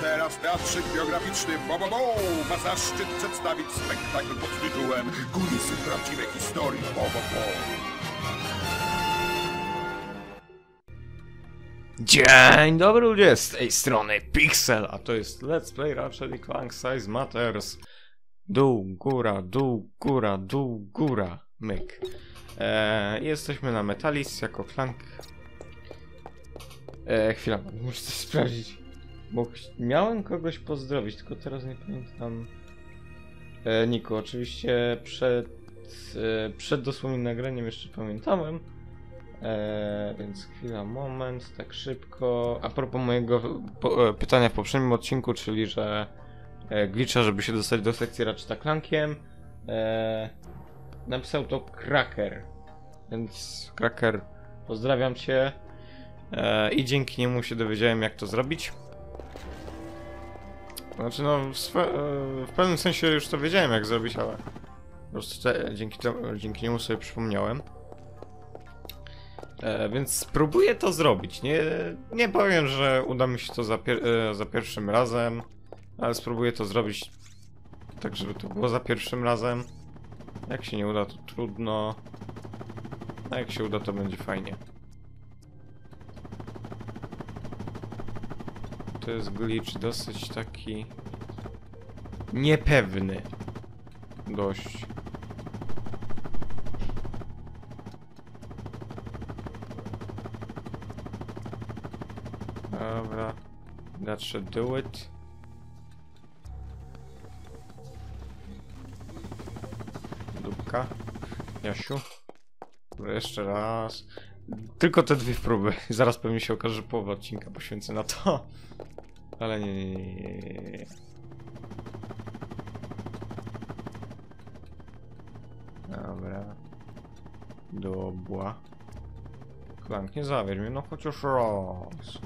teraz teatrzyk biograficzny Bobobo ma zaszczyt przedstawić spektakl pod tytułem Kulisy prawdziwej historii Bobobo. Dzień dobry ludzie, z tej strony Pixel, a to jest Let's Play Ratchet & Clank Size Matters. Dół, góra, dół, góra, dół, góra, myk. Jesteśmy na Metalis jako Clank. Chwila, muszę coś sprawdzić. Bo miałem kogoś pozdrowić, tylko teraz nie pamiętam. Niku, oczywiście przed dosłownym nagraniem jeszcze pamiętałem. Więc chwila, moment, tak szybko. A propos mojego pytania w poprzednim odcinku, czyli że glitcha, żeby się dostać do sekcji Ratcheta Clankiem, napisał to Cracker. Więc Cracker, pozdrawiam cię. I dzięki niemu się dowiedziałem, jak to zrobić. Znaczy no, w pewnym sensie już to wiedziałem, jak zrobić, ale po prostu dzięki niemu sobie przypomniałem. Więc spróbuję to zrobić. Nie powiem, że uda mi się to za pierwszym razem, ale spróbuję to zrobić tak, żeby to było za pierwszym razem. Jak się nie uda, to trudno. A jak się uda, to będzie fajnie. To jest glitch dosyć taki niepewny. Dość. Dobra. That should do it. Dupka. Jasiu. Dobra, jeszcze raz. Tylko te dwie próby. Zaraz pewnie się okaże, że połowę odcinka poświęcę na to. Ale nie. Dobra. Dobra. Clank, nie zawiedź mnie, no chociaż raz.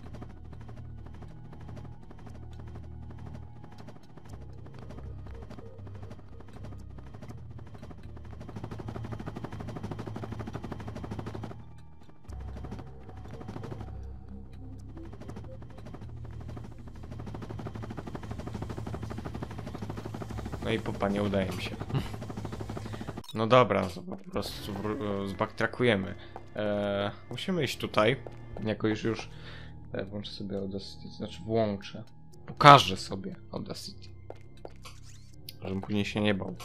No i popa, nie udaje mi się. No dobra, to po prostu zbacktrackujemy. Musimy iść tutaj. Jako już włączę sobie Audacity, znaczy włączę. Pokażę sobie Audacity. Żebym później się nie bał.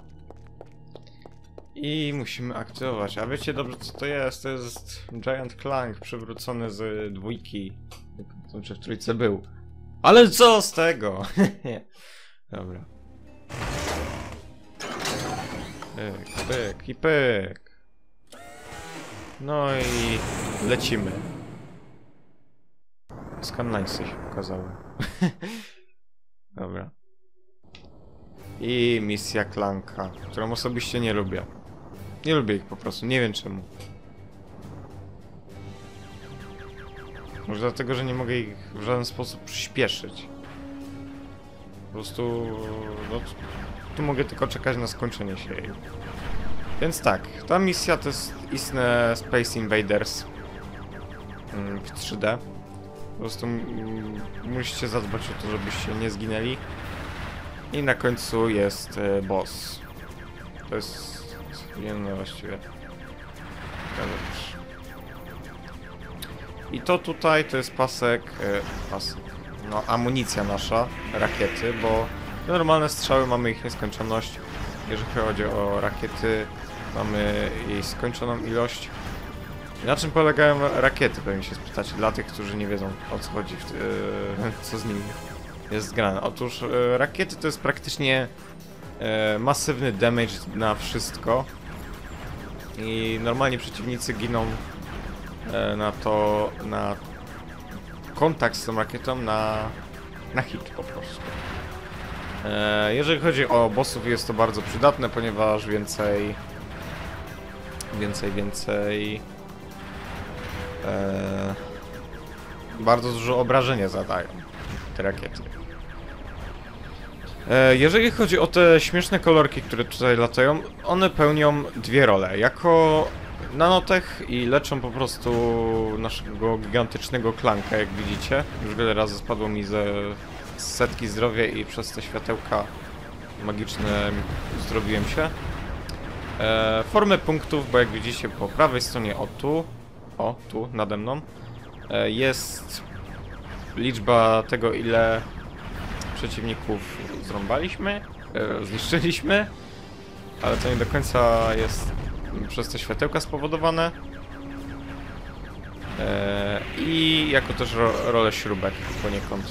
I musimy aktywować. A wiecie dobrze, co to jest? To jest Giant Clank przywrócony z dwójki. Czy w trójce był. Ale co z tego? Dobra. Pyk, pyk i pyk. No i lecimy. Scanlinesy się pokazały. Dobra. I misja Clanka, którą osobiście nie lubię. Nie lubię ich po prostu, nie wiem czemu. Może dlatego, że nie mogę ich w żaden sposób przyspieszyć. Po prostu... no, tu mogę tylko czekać na skończenie się jej. Więc tak, ta misja to jest istne Space Invaders w 3D. Po prostu musicie zadbać o to, żebyście nie zginęli. I na końcu jest boss. To jest... no właściwie... I to tutaj to jest pasek... no, amunicja nasza, rakiety, bo normalne strzały mamy ich nieskończoność. Jeżeli chodzi o rakiety, mamy jej skończoną ilość. Na czym polegają rakiety, pewnie się spytacie, dla tych, którzy nie wiedzą, o co chodzi, co z nimi jest grane. Otóż rakiety to jest praktycznie masywny damage na wszystko. I normalnie przeciwnicy giną na kontakt z tą rakietą, na hit po prostu. Jeżeli chodzi o bossów, jest to bardzo przydatne, ponieważ więcej bardzo dużo obrażenia zadają te rakiety. Jeżeli chodzi o te śmieszne kolorki, które tutaj latają, one pełnią dwie role. Jako nanotech i leczą po prostu naszego gigantycznego klanka, jak widzicie. Już wiele razy spadło mi ze setki zdrowia i przez te światełka magiczne zdrowiłem się. Formę punktów, bo jak widzicie po prawej stronie, tu nade mną, jest liczba tego, ile przeciwników zrąbaliśmy, zniszczyliśmy, ale to nie do końca jest przez te światełka spowodowane. I jako też rolę śrubek poniekąd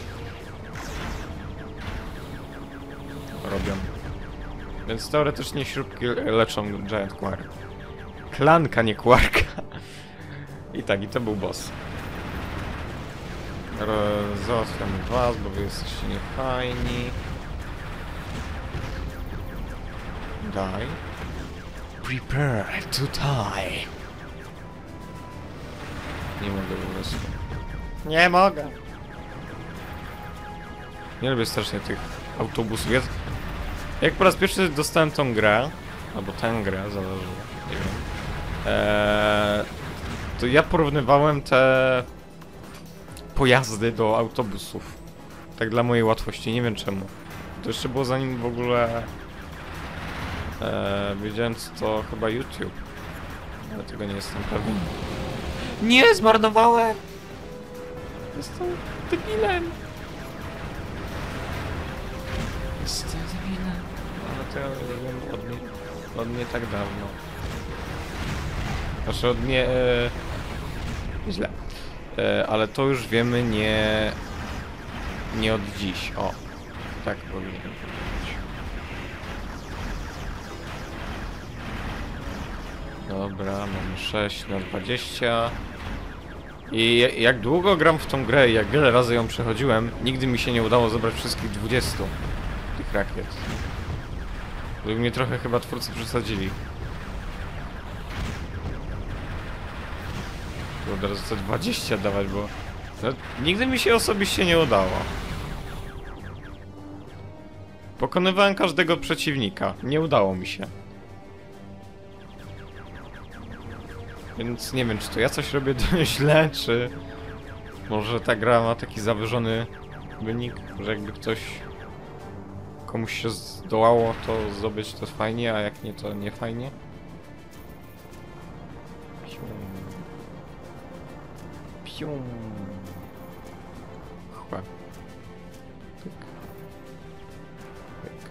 robią. Więc teoretycznie śrubki leczą Giant Quark. Klanka, nie Quarka. I tak, i to był boss. Załatwiamy was, bo wy jesteście niefajni. Die. Prepare to die. Nie mogę po prostu. Nie mogę. Nie lubię strasznie tych autobusów. Jak po raz pierwszy dostałem tą grę, albo tę grę, zależy, nie wiem, to ja porównywałem te pojazdy do autobusów. Tak dla mojej łatwości, nie wiem czemu. To jeszcze było zanim w ogóle wiedziałem, co to chyba YouTube. Ale tego nie jestem pewien. Nie, zmarnowałem! Jestem debilem! Jestem debilem. Ale to ja wiem od nie tak dawno. Znaczy od nie... źle. Ale to już wiemy nie od dziś. O, tak powinienem powiedzieć. Dobra, mamy 6 na 20. I jak długo gram w tą grę i jak wiele razy ją przechodziłem, nigdy mi się nie udało zebrać wszystkich 20 tych rakiet. Gdyby mnie trochę chyba twórcy przesadzili. Od razu te 20 dawać, bo no, nigdy mi się osobiście nie udało. Pokonywałem każdego przeciwnika. Nie udało mi się. Więc nie wiem, czy to ja coś robię źle, czy może ta gra ma taki zawyżony wynik, że jakby komuś się zdołało to zdobyć, to fajnie, a jak nie, to nie fajnie. Pium. Chyba. Tyk. Tyk. Tyk.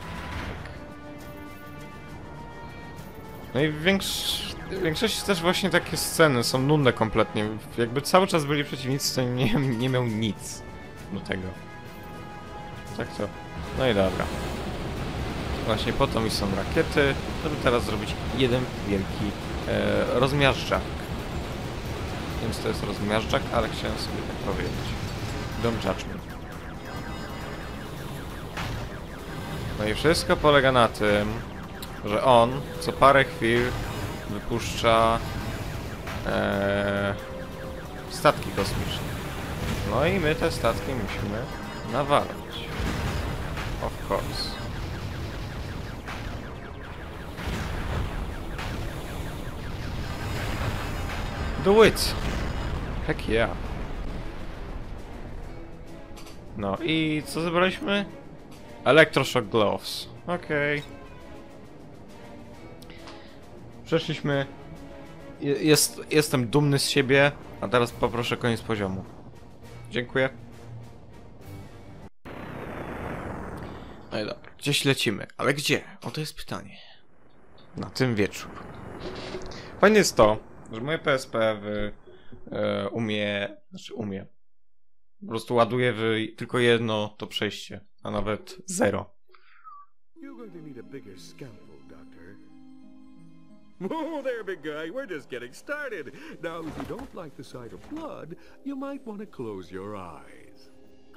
No i w większości też właśnie takie sceny są nudne kompletnie. Jakby cały czas byli przeciwnicy, to nie miał nic do tego. Tak to. No i dobra. Właśnie po to mi są rakiety, żeby teraz zrobić jeden wielki rozmiażdżak. Nie wiem, co to jest rozmiażdżak, ale chciałem sobie tak powiedzieć. Don't judge me. No i wszystko polega na tym, że on co parę chwil wypuszcza statki kosmiczne. No i my te statki musimy nawalać. Of course. Do it! Heck yeah. No i co zebraliśmy? Electroshock Gloves. Okej. Przeszliśmy. Jestem dumny z siebie, a teraz poproszę koniec poziomu. Dziękuję. No i dobra, gdzieś lecimy, ale gdzie? O, to jest pytanie. Na tym wieczór. Fajne jest to, że moje PSP umie. Po prostu ładuje tylko jedno to przejście, a nawet 0. Whoa there, big guy. We're just getting started. Now, if you don't like the sight of blood, you might want to close your eyes.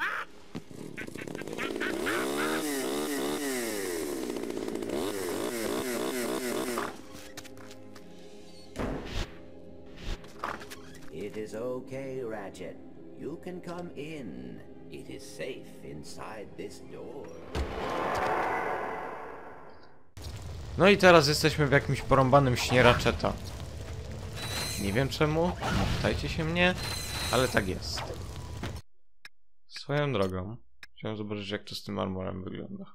It is okay, Ratchet. You can come in. It is safe inside this door. No i teraz jesteśmy w jakimś porąbanym śnie Ratcheta. Nie wiem czemu, nie pytajcie się mnie, ale tak jest. Swoją drogą, chciałem zobaczyć, jak to z tym armorem wygląda.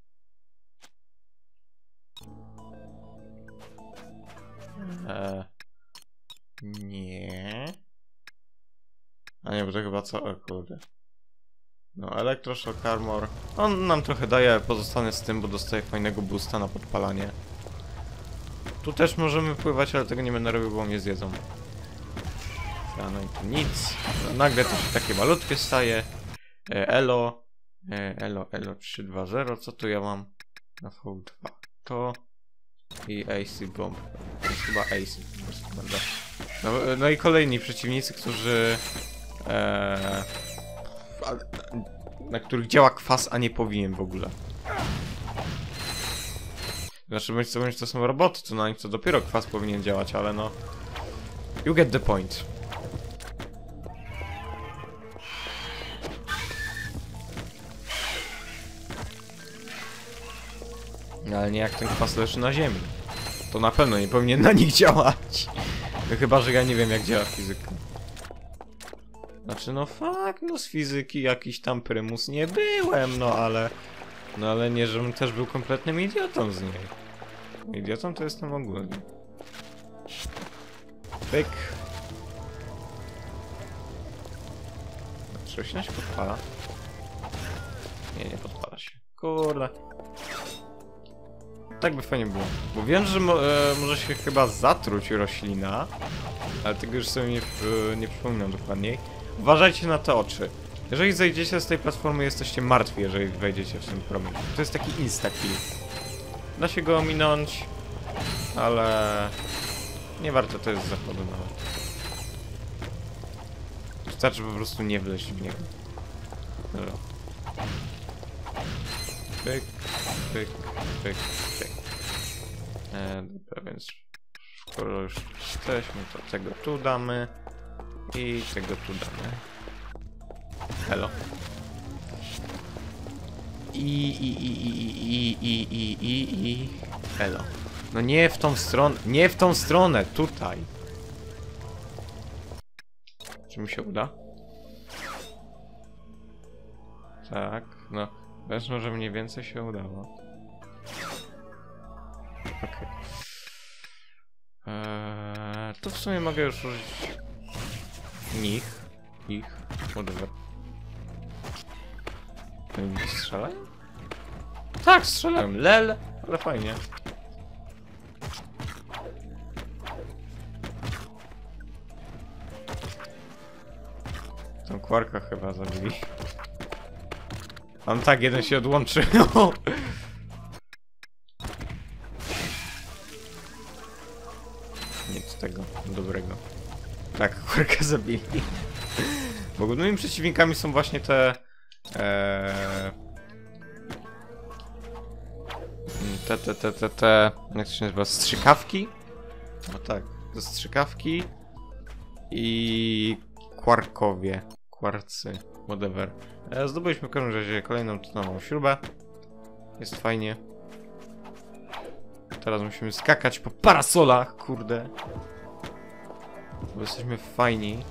Nie. A nie, bo to chyba co? O kurde. No, Electroshock Armor. On nam trochę daje, pozostanę z tym, bo dostaje fajnego boosta na podpalanie. Tu też możemy pływać, ale tego nie będę robił, bo mnie zjedzą. No i tu nic. No, nagle to się takie malutkie staje. Elo. Elo 320. Co tu ja mam? Na V2. To. I AC Bomb. To jest chyba AC. Po prostu będę. No i kolejni przeciwnicy, którzy... na których działa kwas, a nie powinien w ogóle. Znaczy, bądź to są roboty, to na nich to dopiero kwas powinien działać, ale no... You get the point. Ale nie jak ten kwas leży na ziemi. To na pewno nie powinien na nich działać. No chyba, że ja nie wiem, jak działa fizyka. Znaczy, no fakt, no z fizyki jakiś tam prymus nie byłem, no ale... No ale nie, żebym też był kompletnym idiotą z niej. Idiotą to jestem ogólnie. Pyk. Czy roślina się podpala? Nie podpala się. Kurde. Tak by fajnie było. Bo wiem, że może się chyba zatruć roślina. Ale tego już sobie nie przypominam dokładniej. Uważajcie na te oczy. Jeżeli zejdziecie z tej platformy, jesteście martwi, jeżeli wejdziecie w ten promień. To jest taki insta-kill. Da się go ominąć, ale nie warto to jest zachodu nawet. Wystarczy po prostu nie wleźć w niego. Dobra. Pyk, pyk, pyk, pyk. Dobra, więc skoro już jesteśmy, to tego tu damy i tego tu damy. Hello. I hello. No nie w tą stronę, nie w tą stronę, tutaj. Czy mi się uda? Tak, no. Wezmę, że mniej więcej się udało. Okej. To w sumie mogę już użyć ich, whatever. Strzelają? Tak, strzelają, lel, ale fajnie. Tą Quarka chyba zabili. On tak, jeden się odłączył. Nic z tego dobrego. Tak, Quarka zabili. Bo głównymi przeciwnikami są właśnie te... jak to się nazywa? Strzykawki? No tak, to strzykawki i Quarkowie. Kwarcy, whatever. Zdobyliśmy w każdym razie kolejną tytanową śrubę. Jest fajnie. Teraz musimy skakać po parasolach, kurde. Bo jesteśmy fajni.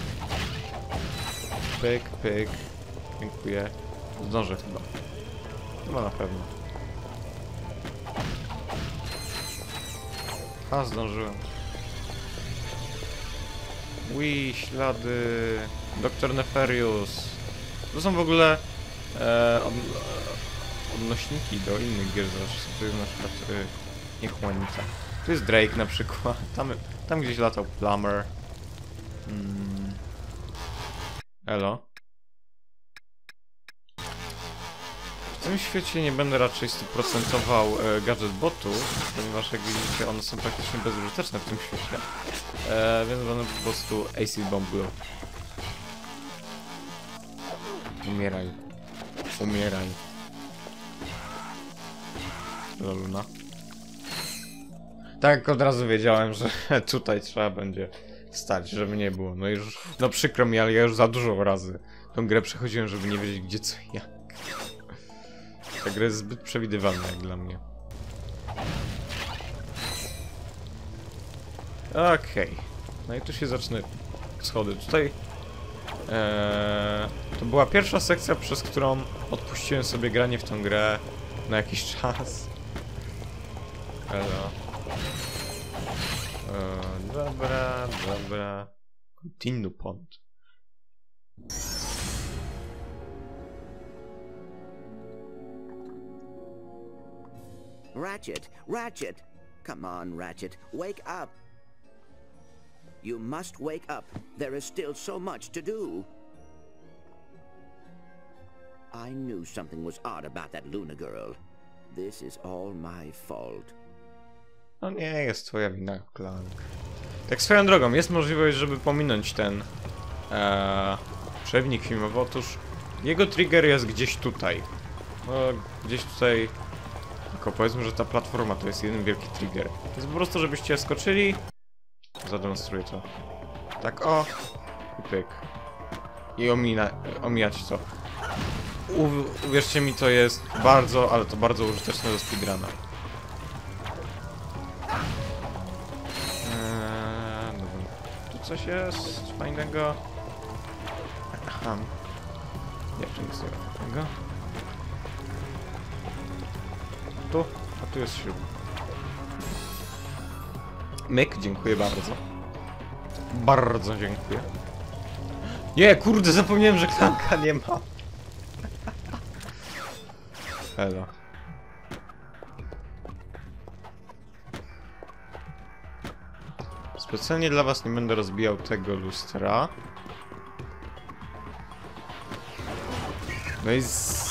Pyk, pyk. Dziękuję. Zdążę chyba. Chyba na pewno. A, zdążyłem. Ślady. Doktor Nefarius. To są w ogóle odnośniki do innych gier. To jest na przykład Niechłonnica. Tu jest Drake na przykład. Tam gdzieś latał Plumber. Elo. W tym świecie nie będę raczej 100%ował gadżet botów, ponieważ jak widzicie one są praktycznie bezużyteczne w tym świecie. Więc będę po prostu AC Bomb Glue. Umieraj. Umieraj. Loluna. Tak, od razu wiedziałem, że tutaj trzeba będzie stać, żeby nie było. No już, no przykro mi, ale ja już za dużo razy tą grę przechodziłem, żeby nie wiedzieć gdzie co i jak. Ta gra jest zbyt przewidywalna jak dla mnie. Okej. No i tu się zaczynają schody. Tutaj to była pierwsza sekcja, przez którą odpuściłem sobie granie w tą grę na jakiś czas. Hello. Dobra. Continue pont. Ratchet! Come on, Ratchet, wake up! You must wake up. There is still so much to do. I knew something was odd about that Luna girl. This is all my fault. No nie jest twoja wina, Clank. Tak swoją drogą, jest możliwość, żeby pominąć ten przewodnik filmowy. Otóż jego trigger jest gdzieś tutaj. No, gdzieś tutaj. Tylko powiedzmy, że ta platforma to jest jeden wielki trigger. Więc po prostu, żebyście skoczyli. Zademonstruję to. Tak o. I pyk. I omijać to. Uwierzcie mi, to jest bardzo, ale to bardzo użyteczne do speedruna. Dobra. Tu coś jest fajnego. Aha. Nie, tu nic nie ma fajnego. Tu? A tu jest śrub. Myk, dziękuję bardzo. Bardzo dziękuję. Nie, kurde, zapomniałem, że Clanka nie ma. Elo. Specjalnie dla was nie będę rozbijał tego lustra. No i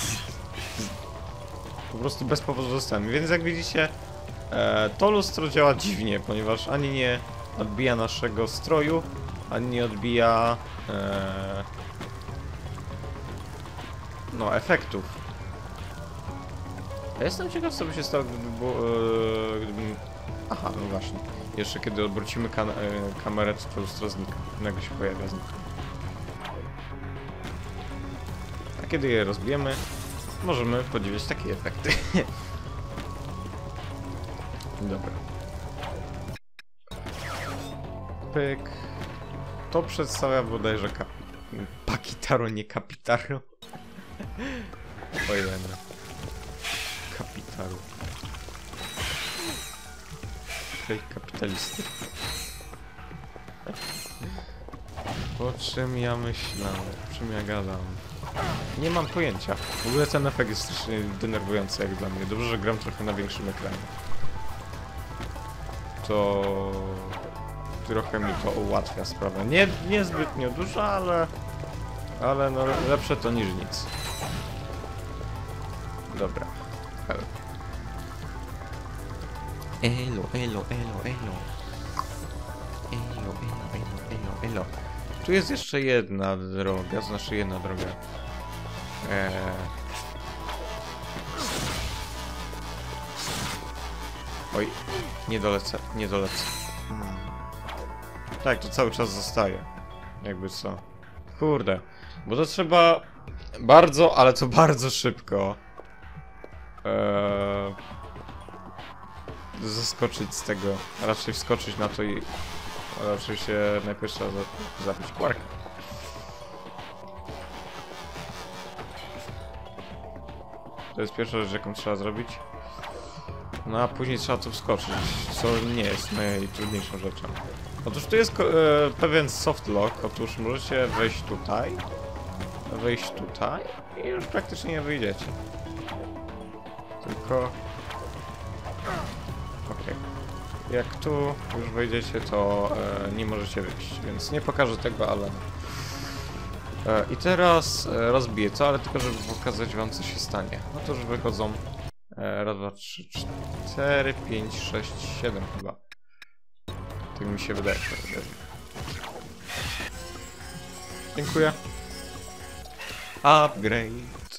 po prostu bez powodu zostałem. Więc jak widzicie, to lustro działa dziwnie, ponieważ ani nie odbija naszego stroju, ani nie odbija no, efektów. Ja jestem ciekaw, co by się stało, gdybym... Aha, no właśnie. Jeszcze kiedy odwrócimy kamerę, to lustro znika. Nagle się pojawia znika. A kiedy je rozbijemy, możemy podziwiać takie efekty. Dobra. Pyk. To przedstawia bodajże Pakitaro, nie Kapitaro. Ojej. Kapitaru. Fake kapitalisty. O czym ja myślę? O czym ja gadam? Nie mam pojęcia. W ogóle ten efekt jest strasznie denerwujący jak dla mnie. Dobrze, że gram trochę na większym ekranie. To... trochę mi to ułatwia sprawę. Nie zbytnio dużo, ale no lepsze to niż nic. Dobra. Elo. Tu jest jeszcze jedna droga, znaczy jedna droga. Oj, nie dolecę. Tak, to cały czas zostaje. Jakby co. Kurde. Bo to trzeba bardzo, ale to bardzo szybko zaskoczyć z tego. Raczej wskoczyć na to i raczej się najpierw trzeba zabić Quarka. To jest pierwsza rzecz, jaką trzeba zrobić. No a później trzeba tu wskoczyć, co nie jest najtrudniejszą rzeczą. Otóż tu jest pewien soft lock. Otóż możecie wejść tutaj i już praktycznie nie wyjdziecie. Tylko... okej. Jak tu już wejdziecie, to nie możecie wyjść, więc nie pokażę tego, ale... I teraz rozbiję to, ale tylko żeby pokazać wam, co się stanie. No to już wychodzą 1, 2, 3, 4, 5, 6, 7 chyba. Tak mi się wydaje. Dziękuję. Upgrade.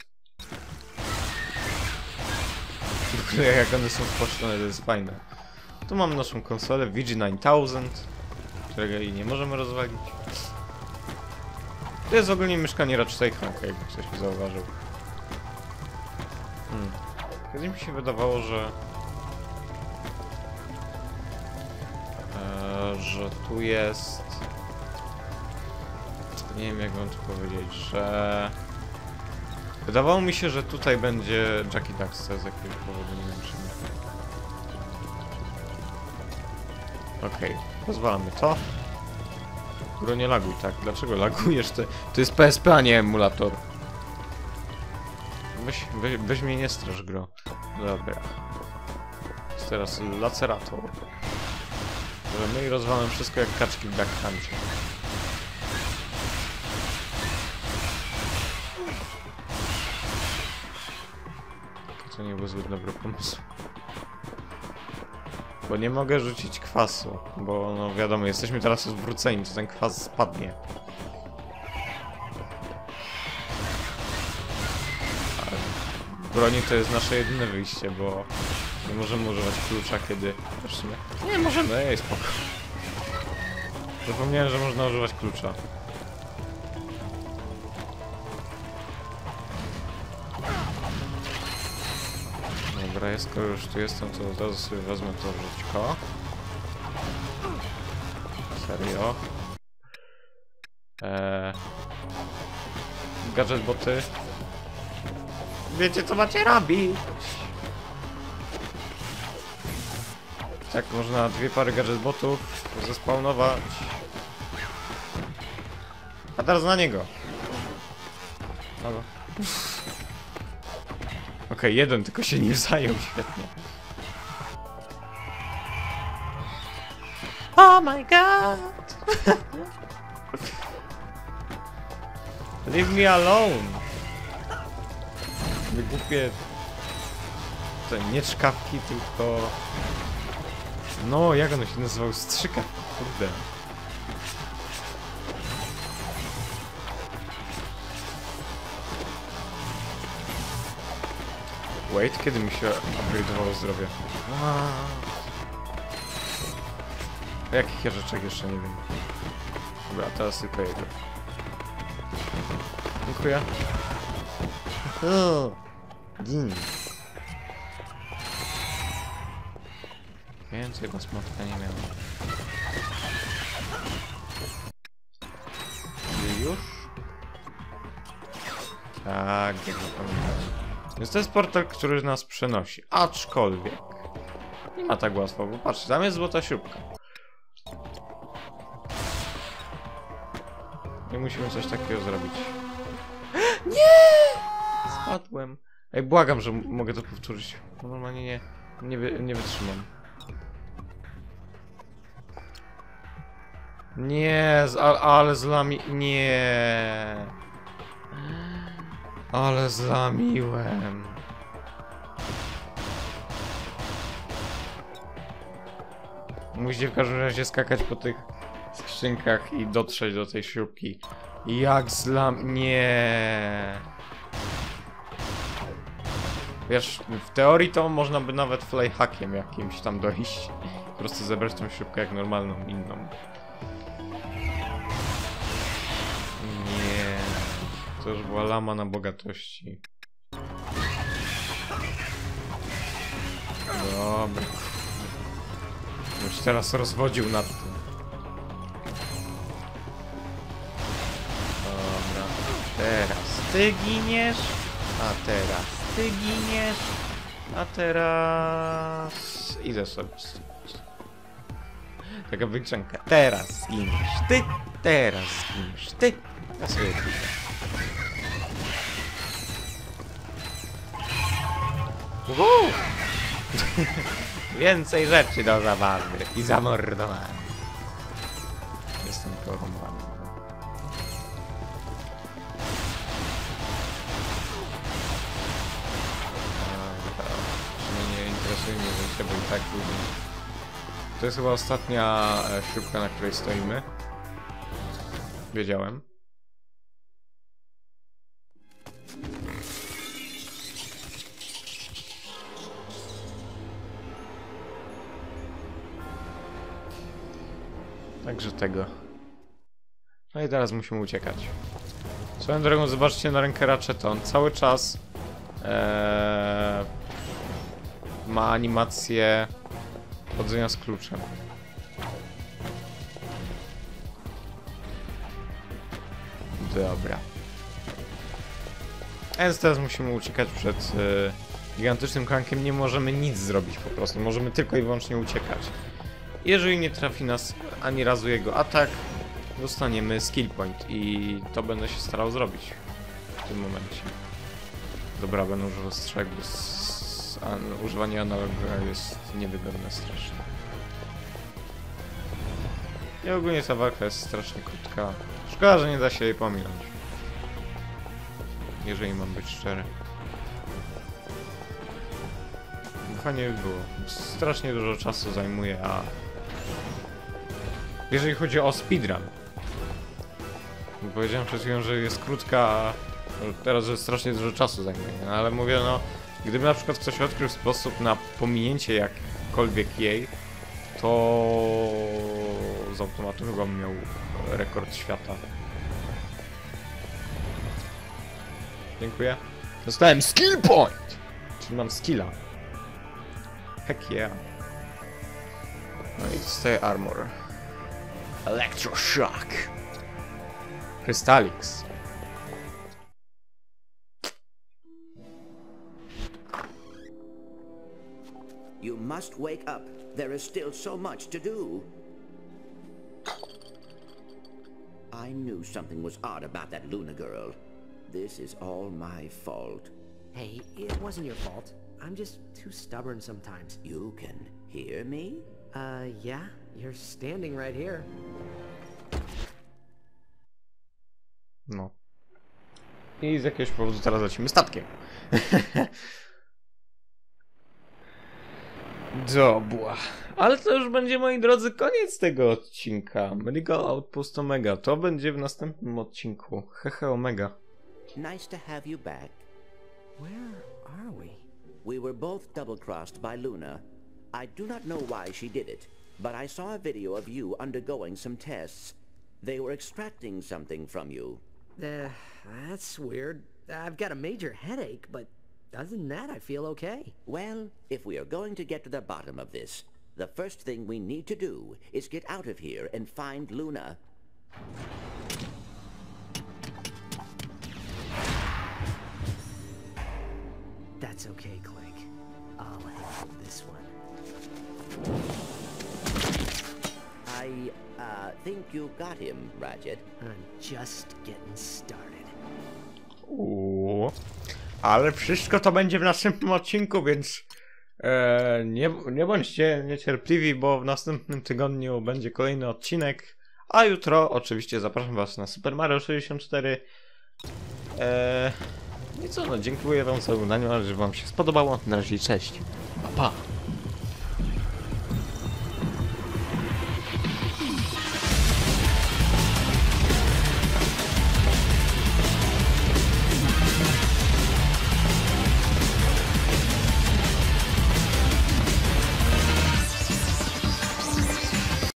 W ogóle jak one są spłaszczone, to jest fajne. Tu mamy naszą konsolę VG9000, którego nie możemy rozwalić. To jest ogólnie mieszkanie Ratcheta i Clanka, jakby ktoś mi zauważył. Kiedyś mi się wydawało, że... że tu jest... Nie wiem jak wam to powiedzieć, że... Wydawało mi się, że tutaj będzie Jackie Daxter z jakiegoś powodu, nie wiem czemu. Okej, pozwalamy to. Bro, nie laguj tak. Dlaczego lagujesz? To jest PSP, a nie emulator. Weź mnie nie strasz, gro. Dobra. Jest teraz Lacerator. Że my rozwalam wszystko jak kaczki w Duck Huncie. To nie był zbyt dobry pomysł. Bo nie mogę rzucić kwasu, bo no wiadomo, jesteśmy teraz odwróceni, to ten kwas spadnie. A broni to jest nasze jedyne wyjście, bo nie możemy używać klucza, kiedy... Zresztą nie możemy, ej, spoko. Zapomniałem, że można używać klucza. Dobra, skoro już tu jestem, to od razu sobie wezmę to żyćko. Serio. Gadżet boty. Wiecie co macie robić? Tak, można 2 pary gadżet botów zespawnować. A teraz na niego. Halo. Okej, jeden tylko się nie zajął, świetnie. Oh my god! Leave me alone! Głupie... To nie czkawki, tylko... No, jak ono się nazywał? Strzykawki, kurde. Wait, kiedy mi się upgrade'owało zdrowie? O jakich ja rzeczach jeszcze nie wiem. Dobra, teraz tylko jego. Dziękuję. Więcej was matka nie miałem. Czyli już? Tak, dobrze pamiętam. Więc to jest portal, który nas przenosi. Aczkolwiek nie ma tak łatwo, bo patrzcie, tam jest złota śrubka. I musimy coś takiego zrobić. Nie! Spadłem. Ej, błagam, że mogę to powtórzyć. Bo normalnie nie wytrzymam. Nie, ale zlami... Nie. Ale zlamiłem. Musicie w każdym razie skakać po tych skrzynkach i dotrzeć do tej śrubki. Jak Nie. Wiesz, w teorii to można by nawet flyhackiem jakimś tam dojść. Po prostu zebrać tą śrubkę jak normalną, inną. Nie. To już była lama na bogatości. Dobra. Już teraz rozwodził nad tym. Dobra. Teraz ty giniesz. A teraz ty giniesz. A teraz... Idę sobie. Taka wygrzenka. Teraz zginiesz ty. Teraz zginiesz ty. Ja sobie idę. Więcej rzeczy do zabawy i zamordowania. Jestem porąbany. Mnie nie interesuje mnie życie, bo i tak później. To jest chyba ostatnia śrubka, na której stoimy. Wiedziałem. Także tego. No i teraz musimy uciekać. Swoją drogą zobaczcie na rękę Ratcheta. On cały czas ma animację chodzenia z kluczem. Dobra. Więc teraz musimy uciekać przed gigantycznym klankiem. Nie możemy nic zrobić po prostu. Możemy tylko i wyłącznie uciekać. Jeżeli nie trafi nas ani razu jego atak, dostaniemy skill point i to będę się starał zrobić w tym momencie. Dobra, będę używał strzałek, bo używanie analoga jest niewygodne strasznie. I ogólnie ta walka jest strasznie krótka. Szkoda, że nie da się jej pominąć. Jeżeli mam być szczery. Fajnie by było. Strasznie dużo czasu zajmuje, a... Jeżeli chodzi o speedrun. Powiedziałem przed chwilą, że jest krótka, a teraz, że strasznie dużo czasu zajmuje. No, ale mówię, no... Gdyby na przykład ktoś odkrył sposób na pominięcie jakkolwiek jej, to z automatu chyba miał rekord świata. Dziękuję. Dostałem skill point! Czyli mam skilla. Heck yeah. No i dostaję armor. Electroshock. Crystalix. You must wake up. There is still so much to do. I knew something was odd about that Luna girl. This is all my fault. Hey, it wasn't your fault. I'm just too stubborn sometimes. You can hear me? Yeah, you're standing right here. No. I z jakiegoś powodu teraz lecimy statkiem. Dobra. Ale to już będzie, moi drodzy, koniec tego odcinka. Medical Outpost Omega. To będzie w następnym odcinku. Hehe Omega. Nice to have you back. Where are we? We were both double-crossed by Luna. I do not know why she did it, but I saw a video of you undergoing some tests. They were extracting something from you. That's weird. I've got a major headache, but other than that, I feel okay. Well, if we are going to get to the bottom of this, the first thing we need to do is get out of here and find Luna. That's okay, Clank. I'll handle this one. I think you got him, Ratchet. I'm just getting started. Ale wszystko to będzie w następnym odcinku, więc nie bądźcie niecierpliwi, bo w następnym tygodniu będzie kolejny odcinek, a jutro oczywiście zapraszam was na Super Mario 64. I co, no dziękuję wam za oglądanie, ale że wam się spodobało. Na razie, cześć. Pa, pa.